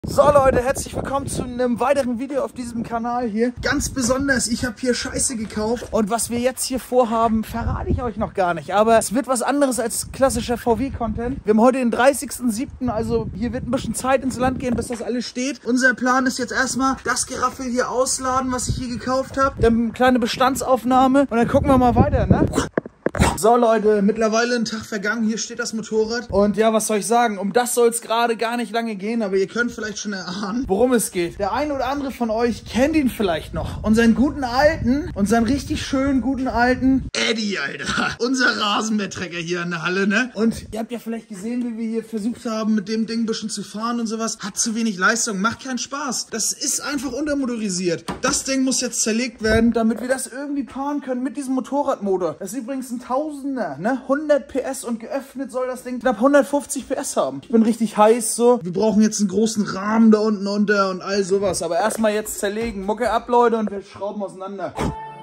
So Leute, herzlich willkommen zu einem weiteren Video auf diesem Kanal hier. Ganz besonders, ich habe hier Scheiße gekauft und was wir jetzt hier vorhaben, verrate ich euch noch gar nicht. Aber es wird was anderes als klassischer VW-Content. Wir haben heute den 30.07., also hier wird ein bisschen Zeit ins Land gehen, bis das alles steht. Unser Plan ist jetzt erstmal das Geraffel hier ausladen, was ich hier gekauft habe. Dann eine kleine Bestandsaufnahme und dann gucken wir mal weiter, ne? So Leute, mittlerweile ein Tag vergangen, hier steht das Motorrad und ja, was soll ich sagen, um das soll es gerade gar nicht lange gehen, aber ihr könnt vielleicht schon erahnen, worum es geht. Der ein oder andere von euch kennt ihn vielleicht noch, unseren richtig schönen guten alten Eddie, Alter, unser Rasenmähertrecker hier in der Halle, ne? Und ihr habt ja vielleicht gesehen, wie wir hier versucht haben, mit dem Ding ein bisschen zu fahren und sowas, hat zu wenig Leistung, macht keinen Spaß, das ist einfach untermotorisiert. Das Ding muss jetzt zerlegt werden, damit wir das irgendwie fahren können mit diesem Motorradmotor. Das ist übrigens ein Tausender, ne? 100 PS und geöffnet soll das Ding knapp 150 PS haben. Ich bin richtig heiß so. Wir brauchen jetzt einen großen Rahmen da unten unter und all sowas. Aber erstmal jetzt zerlegen. Mucke ab, Leute, und wir schrauben auseinander.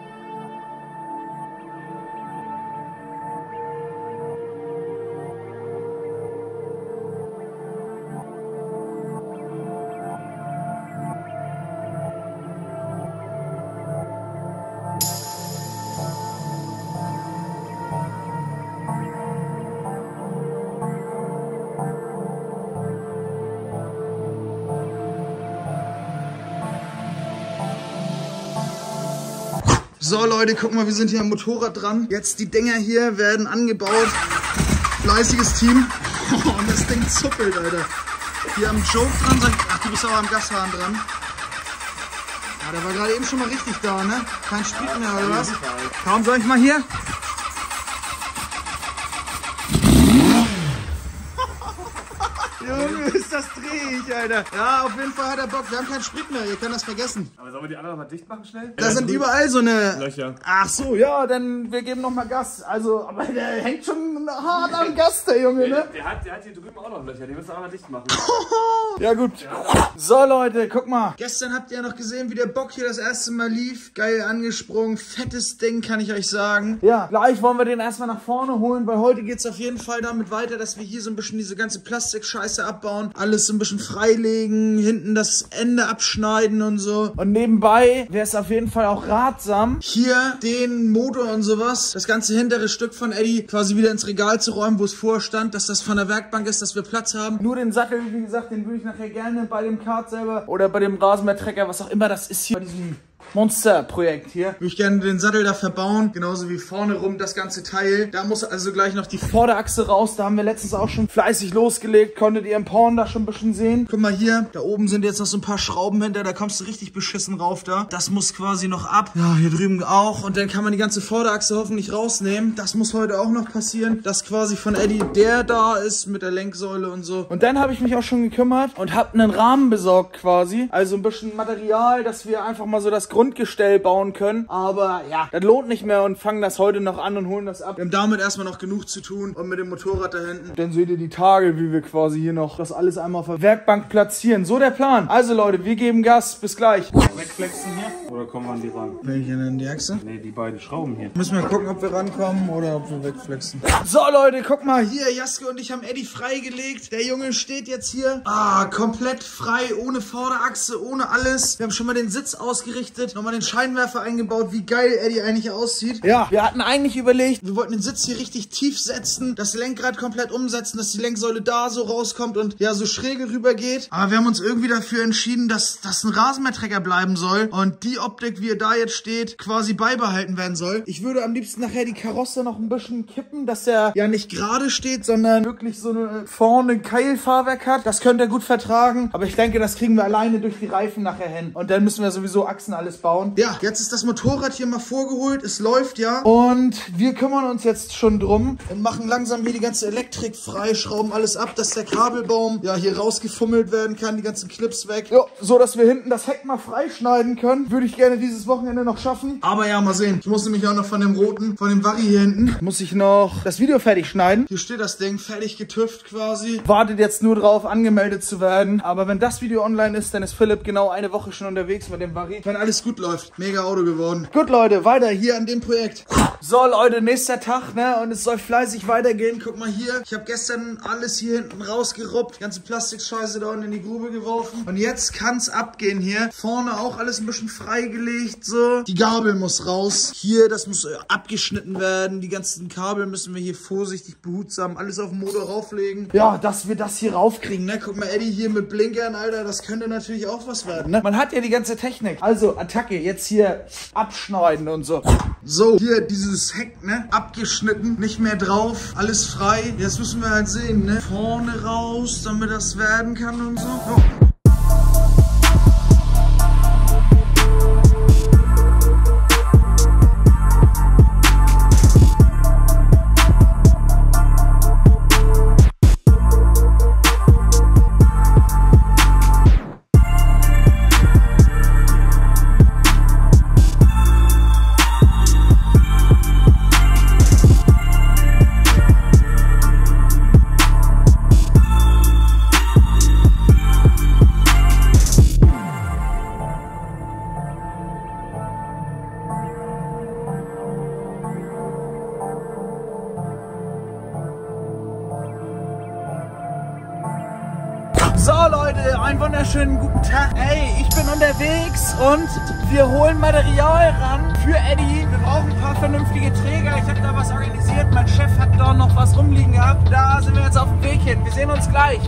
So Leute, guck mal, wir sind hier am Motorrad dran. Jetzt die Dinger hier werden angebaut. Fleißiges Team. Und das Ding zuppelt, Alter. Hier am Joke dran. Ach, du bist aber am Gashahn dran. Ja, der war gerade eben schon mal richtig da, ne? Kein Sprit mehr, oder was? Kaum soll ich mal hier? Junge, ist das drehig, Alter. Ja, auf jeden Fall hat er Bock. Wir haben keinen Sprit mehr, ihr könnt das vergessen. Aber sollen wir die anderen noch mal dicht machen schnell? Da sind überall so eine Löcher. Ach so, ja, dann wir geben noch mal Gas. Also, aber der hängt schon hart am Gas, der Junge, ne? Der hat hier drüben auch noch Löcher, die müssen wir auch mal dicht machen. Ja gut. So Leute, guck mal. Gestern habt ihr ja noch gesehen, wie der Bock hier das erste Mal lief. Geil angesprungen, fettes Ding, kann ich euch sagen. Ja, gleich wollen wir den erstmal nach vorne holen, weil heute geht es auf jeden Fall damit weiter, dass wir hier so ein bisschen diese ganze Plastikscheiße abbauen. Alles so ein bisschen freilegen, hinten das Ende abschneiden und so. Und nebenbei wäre es auf jeden Fall auch ratsam, hier den Motor und sowas, das ganze hintere Stück von Eddie quasi wieder ins Regal zu räumen, wo es vorstand, dass das von der Werkbank ist, dass wir Platz haben. Nur den Sattel, wie gesagt, den würde ich nachher gerne bei dem Kart selber oder bei dem Rasenmähertrecker, was auch immer das ist hier, bei diesem Monster-Projekt hier. Würde ich gerne den Sattel da verbauen, genauso wie vorne rum das ganze Teil. Da muss also gleich noch die Vorderachse raus. Da haben wir letztens auch schon fleißig losgelegt. Konntet ihr im Porn da schon ein bisschen sehen. Guck mal hier, da oben sind jetzt noch so ein paar Schrauben hinter. Da kommst du richtig beschissen rauf da. Das muss quasi noch ab. Ja, hier drüben auch. Und dann kann man die ganze Vorderachse hoffentlich rausnehmen. Das muss heute auch noch passieren. Das quasi von Eddie, der da ist mit der Lenksäule und so. Und dann habe ich mich auch schon gekümmert und habe einen Rahmen besorgt quasi. Also ein bisschen Material, dass wir einfach mal so das Grundgestell bauen können, aber ja, das lohnt nicht mehr und fangen das heute noch an und holen das ab. Wir haben damit erstmal noch genug zu tun und mit dem Motorrad da hinten. Dann seht ihr die Tage, wie wir quasi hier noch das alles einmal auf der Werkbank platzieren. So der Plan. Also Leute, wir geben Gas. Bis gleich. Wegflexen hier? Oder kommen wir an die ran? Welche denn, die Achse? Ne, die beiden Schrauben hier. Müssen wir gucken, ob wir rankommen oder ob wir wegflexen. So Leute, guck mal hier. Jaske und ich haben Eddie freigelegt. Der Junge steht jetzt hier. Komplett frei, ohne Vorderachse, ohne alles. Wir haben schon mal den Sitz ausgerichtet. Nochmal den Scheinwerfer eingebaut, wie geil Eddie eigentlich aussieht. Ja, wir hatten eigentlich überlegt, wir wollten den Sitz hier richtig tief setzen, das Lenkrad komplett umsetzen, dass die Lenksäule da so rauskommt und ja, so schräg rüber geht. Aber wir haben uns irgendwie dafür entschieden, dass das ein Rasenmähertrecker bleiben soll und die Optik, wie er da jetzt steht, quasi beibehalten werden soll. Ich würde am liebsten nachher die Karosse noch ein bisschen kippen, dass er ja nicht gerade steht, sondern wirklich so eine vorne Keilfahrwerk hat. Das könnte er gut vertragen, aber ich denke, das kriegen wir alleine durch die Reifen nachher hin. Und dann müssen wir sowieso Achsen alles bauen. Ja, jetzt ist das Motorrad hier mal vorgeholt. Es läuft ja. Und wir kümmern uns jetzt schon drum und machen langsam hier die ganze Elektrik frei, schrauben alles ab, dass der Kabelbaum ja hier rausgefummelt werden kann, die ganzen Clips weg. Jo, so dass wir hinten das Heck mal freischneiden können. Würde ich gerne dieses Wochenende noch schaffen. Aber ja, mal sehen. Ich muss nämlich auch noch von dem roten, von dem Vari hier hinten, muss ich noch das Video fertig schneiden. Hier steht das Ding, fertig getüft quasi. Wartet jetzt nur drauf, angemeldet zu werden. Aber wenn das Video online ist, dann ist Philipp genau eine Woche schon unterwegs mit dem Vari. Wenn alles gut läuft. Mega Auto geworden. Gut, Leute, weiter hier an dem Projekt. So, Leute, nächster Tag, ne? Und es soll fleißig weitergehen. Guck mal hier. Ich habe gestern alles hier hinten rausgeruppt. Die ganze Plastikscheiße da unten in die Grube geworfen. Und jetzt kann's abgehen hier. Vorne auch alles ein bisschen freigelegt, so. Die Gabel muss raus. Hier, das muss abgeschnitten werden. Die ganzen Kabel müssen wir hier vorsichtig, behutsam alles auf den Motor rauflegen. Ja, dass wir das hier raufkriegen, ne? Guck mal, Eddie hier mit Blinkern, Alter. Das könnte natürlich auch was werden, ne? Man hat ja die ganze Technik. Also, Attacke. Jetzt hier abschneiden und so. So, hier dieses Heck, ne? Abgeschnitten. Nicht mehr drauf. Alles frei. Jetzt müssen wir halt sehen, ne? Vorne raus, damit das werden kann und so. Oh. So Leute, einen wunderschönen guten Tag. Ey, ich bin unterwegs und wir holen Material ran für Eddie. Wir brauchen ein paar vernünftige Träger. Ich habe da was organisiert. Mein Chef hat da noch was rumliegen gehabt. Da sind wir jetzt auf dem Weg hin. Wir sehen uns gleich.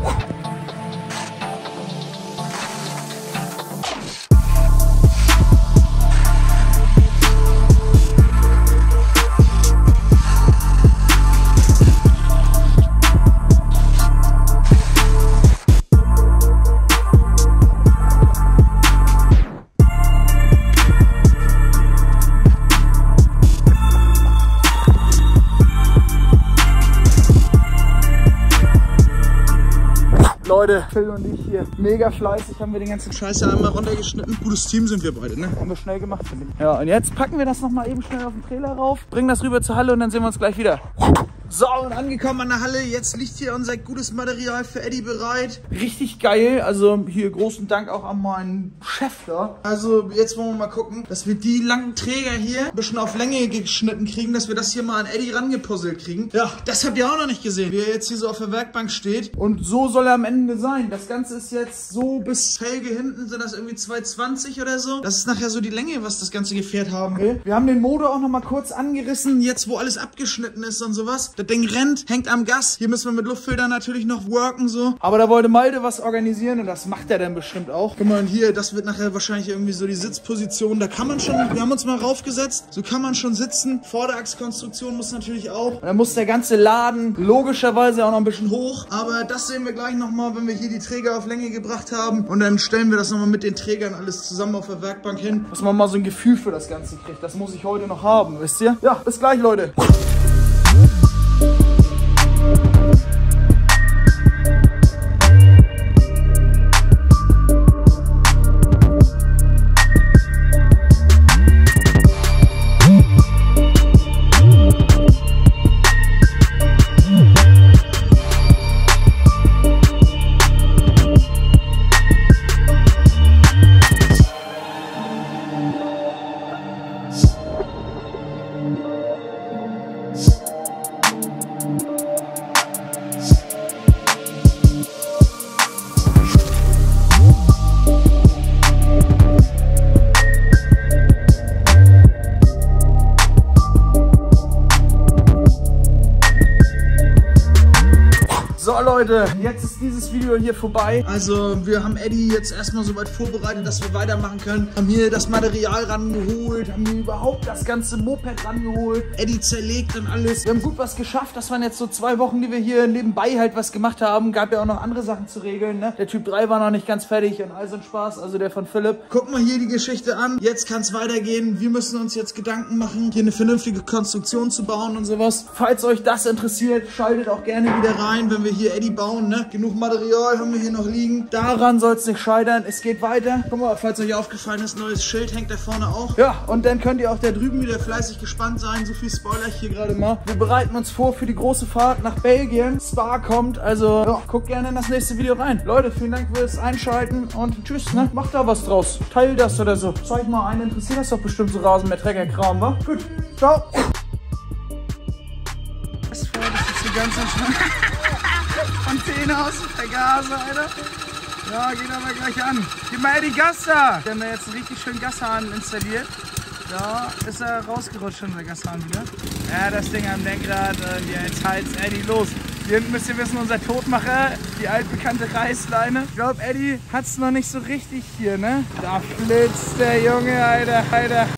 Leute, Phil und ich hier mega fleißig, haben wir den ganzen Scheiß ja einmal runtergeschnitten. Gutes Team sind wir beide, ne? Haben wir schnell gemacht, finde ich. Ja, und jetzt packen wir das nochmal eben schnell auf den Trailer rauf, bringen das rüber zur Halle und dann sehen wir uns gleich wieder. So, und angekommen an der Halle, jetzt liegt hier unser gutes Material für Eddie bereit. Richtig geil, also hier großen Dank auch an meinen Chef da. Also jetzt wollen wir mal gucken, dass wir die langen Träger hier ein bisschen auf Länge geschnitten kriegen, dass wir das hier mal an Eddie rangepuzzelt kriegen. Ja, das habt ihr auch noch nicht gesehen, wie er jetzt hier so auf der Werkbank steht. Und so soll er am Ende sein. Das Ganze ist jetzt so bis Felge hinten, sind das irgendwie 220 oder so. Das ist nachher so die Länge, was das ganze Gefährt haben will. Wir haben den Motor auch noch mal kurz angerissen, jetzt wo alles abgeschnitten ist und sowas. Das Ding rennt, hängt am Gas. Hier müssen wir mit Luftfiltern natürlich noch worken so. Aber da wollte Malte was organisieren und das macht er dann bestimmt auch. Guck mal, und hier, das wird nachher wahrscheinlich irgendwie so die Sitzposition. Da kann man schon, wir haben uns mal raufgesetzt, so kann man schon sitzen. Vorderachskonstruktion muss natürlich auch. Und dann muss der ganze Laden logischerweise auch noch ein bisschen hoch. Aber das sehen wir gleich nochmal, wenn wir hier die Träger auf Länge gebracht haben. Und dann stellen wir das nochmal mit den Trägern alles zusammen auf der Werkbank hin. Dass man mal so ein Gefühl für das Ganze kriegt. Das muss ich heute noch haben, wisst ihr? Ja, bis gleich, Leute. So Leute, jetzt ist dieses Video hier vorbei. Also wir haben Eddie jetzt erstmal soweit vorbereitet, dass wir weitermachen können. Haben hier das Material rangeholt, haben hier überhaupt das ganze Moped rangeholt. Eddie zerlegt und alles. Wir haben gut was geschafft. Das waren jetzt so 2 Wochen, die wir hier nebenbei halt was gemacht haben. Gab ja auch noch andere Sachen zu regeln, ne? Der Typ 3 war noch nicht ganz fertig und all so ein Spaß, also der von Philipp. Guck mal hier die Geschichte an. Jetzt kann es weitergehen. Wir müssen uns jetzt Gedanken machen, hier eine vernünftige Konstruktion zu bauen und sowas. Falls euch das interessiert, schaltet auch gerne wieder rein, wenn wir hier Eddie bauen, ne? Genug Material haben wir hier noch liegen. Daran soll es nicht scheitern. Es geht weiter. Guck mal, falls euch aufgefallen ist, neues Schild hängt da vorne auch. Ja, und dann könnt ihr auch da drüben wieder fleißig gespannt sein. So viel Spoiler ich hier gerade mal. Wir bereiten uns vor für die große Fahrt nach Belgien. Spa kommt, also ja, guckt gerne in das nächste Video rein. Leute, vielen Dank fürs Einschalten und tschüss, ne? Macht da was draus. Teilt das oder so. Zeig mal einen, interessiert das doch bestimmt so Rasenmäher-Trecker-Kram, wa? Gut, ciao. Das ist die ganze Fontäne aus dem Vergaser, Alter. Ja, geht aber gleich an. Gib mal Eddie Gas da. Wir haben da jetzt einen richtig schönen Gashahn installiert. Ja, ist er rausgerutscht schon, der Gashahn wieder. Ja, das Ding am Lenkrad und jetzt heizt Eddie los. Hier hinten müsst ihr wissen, unser Todmacher, die altbekannte Reißleine. Ich glaube, Eddie hat es noch nicht so richtig hier, ne? Da flitzt der Junge, Alter.